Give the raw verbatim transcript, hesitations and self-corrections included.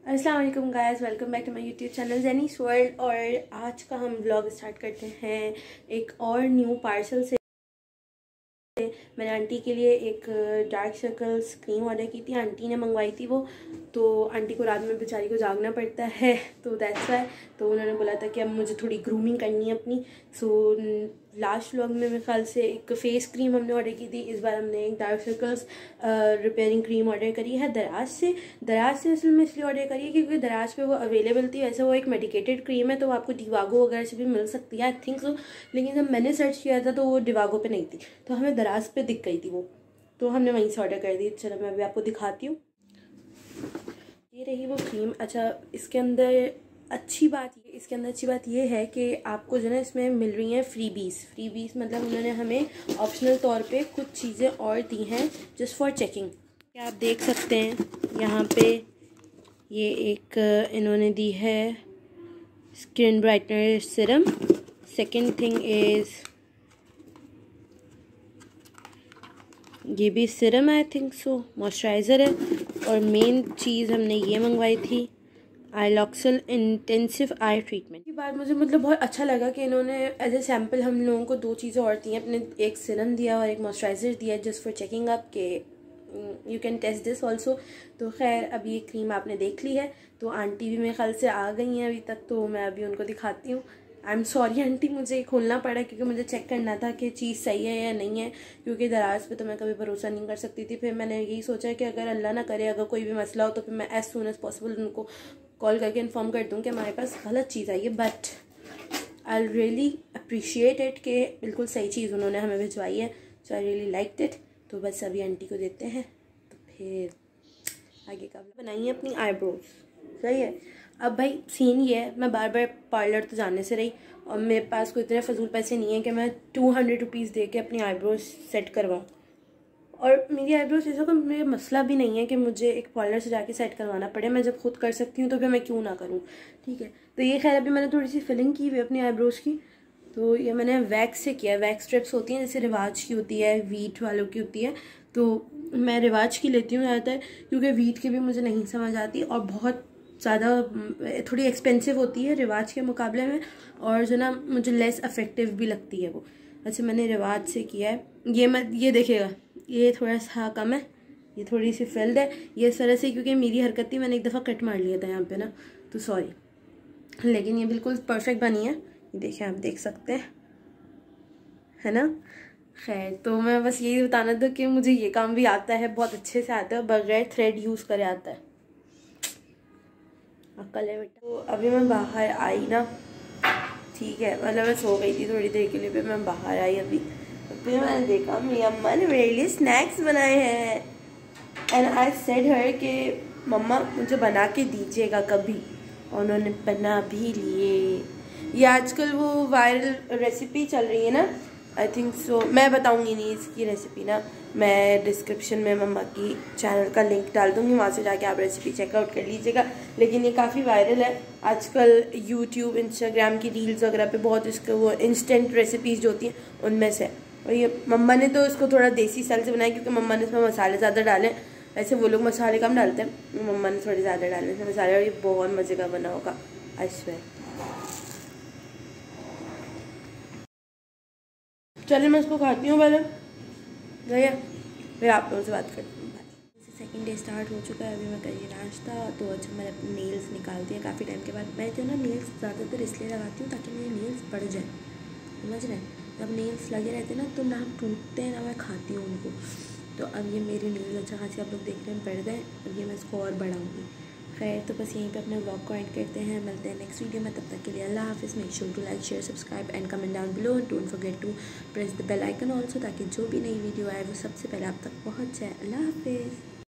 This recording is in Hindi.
अस्सलाम वालेकुम guys, welcome back to my YouTube channel Jenny's world. और आज का हम व्लॉग स्टार्ट करते हैं एक और न्यू पार्सल से। मैंने आंटी के लिए एक डार्क सर्कल्स क्रीम ऑर्डर की थी, आंटी ने मंगवाई थी वो। तो आंटी को रात में बेचारी को जागना पड़ता है, तो दैट्स वाई। तो उन्होंने बोला था कि अब मुझे थोड़ी ग्रूमिंग करनी है अपनी। सो लास्ट व्लॉग में मेरे ख्याल से एक फेस क्रीम हमने ऑर्डर की थी, इस बार हमने एक dark circles repairing cream order करी है दराज से। दराज से असल में इसलिए ऑर्डर करी है क्योंकि दराज पे वो अवेलेबल थी। वैसे वो एक मेडिकेटेड क्रीम है तो वो आपको डिवागो वगैरह से भी मिल सकती है, आई थिंक सो। लेकिन जब मैंने सर्च किया था तो वो डिवागो पे नहीं थी, तो हमें दराज पे दिख गई थी वो, तो हमने वहीं से ऑर्डर कर दी। चलो मैं अभी आपको दिखाती हूँ, ये रही वो क्रीम। अच्छा, इसके अंदर अच्छी बात ये इसके अंदर अच्छी बात ये है कि आपको जो है इसमें मिल रही हैं फ्रीबीज। फ्रीबीज मतलब उन्होंने हमें ऑप्शनल तौर पे कुछ चीज़ें और दी हैं जस्ट फॉर चेकिंग। क्या आप देख सकते हैं यहाँ पे, ये एक इन्होंने दी है skin brightener serum. Second thing is ये भी serum, I think so moisturiser है। और मेन चीज़ हमने ये मंगवाई थी आईलॉक्सल इंटेंसिव आई ट्रीटमेंट की बात। मुझे मतलब बहुत अच्छा लगा कि इन्होंने एज ए सैम्पल हम लोगों को दो चीज़ें और दी हैं, अपने एक सिरम दिया और एक मॉइस्चराइज़र दिया जस्ट फॉर चेकिंग अप के you can test this also. तो खैर अब ये क्रीम आपने देख ली है, तो आंटी भी मेरे ख्याल से आ गई हैं अभी तक, तो मैं अभी उनको दिखाती हूँ। आई एम सॉरी आंटी, मुझे खोलना पड़ा क्योंकि मुझे चेक करना था कि चीज़ सही है या नहीं है, क्योंकि दराज पे तो मैं कभी भरोसा नहीं कर सकती थी। फिर मैंने यही सोचा कि अगर अल्लाह ना करे अगर कोई भी मसला हो तो फिर मैं एज सुन एज पॉसिबल उनको कॉल करके इन्फॉर्म कर दूँ कि हमारे पास गलत चीज़ आई है। But I really appreciate it कि बिल्कुल सही चीज़ उन्होंने हमें भिजवाई है, so I really like it. तो बस अभी आंटी को देते हैं, तो फिर आगे का बनाइए अपनी आईब्रोज। सही है। अब भाई सीन ये है, मैं बार बार पार्लर तो जाने से रही और मेरे पास कोई इतने फजूल पैसे नहीं है कि मैं टू हंड्रेड रुपीज़ दे के अपनी आईब्रोज सेट करवाऊँ। और मेरी आईब्रोज ऐसा कोई मेरा मसला भी नहीं है कि मुझे एक पार्लर से जाके सेट करवाना पड़े। मैं जब खुद कर सकती हूँ तो फिर मैं क्यों ना करूँ, ठीक है। तो ये खैर अभी मैंने थोड़ी सी फिलिंग की हुई अपनी आईब्रोज की, तो ये मैंने वैक्स से किया है। वैक्स स्ट्रिप्स होती हैं जैसे रिवाज की होती है, वीट वालों की होती है, तो मैं रिवाज की लेती हूँ ज़्यादातर क्योंकि वीट की भी मुझे नहीं समझ आती और बहुत ज़्यादा थोड़ी एक्सपेंसिव होती है रिवाज के मुकाबले में, और जो ना मुझे लेस अफेक्टिव भी लगती है वो। अच्छा, मैंने रिवाज से किया है। ये मैं ये देखिएगा, ये थोड़ा सा कम है, ये थोड़ी सी फिल्ड है, ये इस तरह से क्योंकि मेरी हरकत थी, मैंने एक दफ़ा कट मार लिया था यहाँ पे ना, तो सॉरी। लेकिन ये बिल्कुल परफेक्ट बनी है, ये देखिए आप देख सकते हैं, है ना। खैर, तो मैं बस यही बताना था कि मुझे ये काम भी आता है, बहुत अच्छे से आता है, बगैर थ्रेड यूज़ करे आता है। अक्ल है बेटा। तो अभी मैं बाहर आई ना, ठीक है, मतलब मैं सो गई थी थोड़ी देर के लिए, फिर मैं बाहर आई अभी, फिर मैंने देखा मेरी अम्मा ने मेरे लिए स्नैक्स बनाए हैं। एंड आई सेड हर कि मम्मा मुझे बना के दीजिएगा कभी, और उन्होंने बना भी लिए। ये आजकल वो वायरल रेसिपी चल रही है ना, आई थिंक सो, मैं बताऊंगी नहीं इसकी रेसिपी ना, मैं डिस्क्रिप्शन में मम्मा की चैनल का लिंक डाल दूंगी, वहाँ से जाके आप रेसिपी चेकआउट कर लीजिएगा। लेकिन ये काफ़ी वायरल है आजकल, यूट्यूब इंस्टाग्राम की रील्स वगैरह पे बहुत इसके वो इंस्टेंट रेसिपीज़ जो होती हैं उनमें से। और ये मम्मा ने तो इसको थोड़ा देसी स्टाइल से बनाया क्योंकि मम्मा ने इसमें मसाले ज़्यादा डाले। ऐसे वो लोग मसाले कम डालते हैं, मम्मा ने थोड़े ज़्यादा डाले इसमें मसाले, और ये बहुत मज़े का बना होगा, आई स्वेयर। चलिए मैं इसको खाती हूँ पहले, भैया फिर आप लोगों से बात करती हूँ। सेकेंड डे स्टार्ट हो चुका है, अभी मैं करिए नाश्ता। तो अच्छा, मैंने अपने नेल्स निकाल दिया काफ़ी टाइम के बाद। मैं जो ना नेल्स ज़्यादातर इसलिए लगाती हूँ ताकि मेरे नेल्स बढ़ जाए, समझ रहे हैं। जब नेल्स लगे रहते हैं ना तो ना टूटते हैं ना मैं खाती हूँ उनको। तो अब ये मेरे नेल्स अच्छा खासी आप लोग देख रहे हैं बढ़ गए, अब ये मैं इसको और बढ़ाऊँगी। खैर, तो बस यहीं पे अपने व्लॉग को एंड करते हैं, मिलते हैं नेक्स्ट वीडियो में। तब तक के लिए अल्लाह हाफिज़। Make sure to like, share, subscribe and comment down below. Don't forget to press the bell icon also, ताकि जो भी नई वीडियो आए वो सबसे पहले आप तक पहुँच जाए। अल्लाह हाफिज़।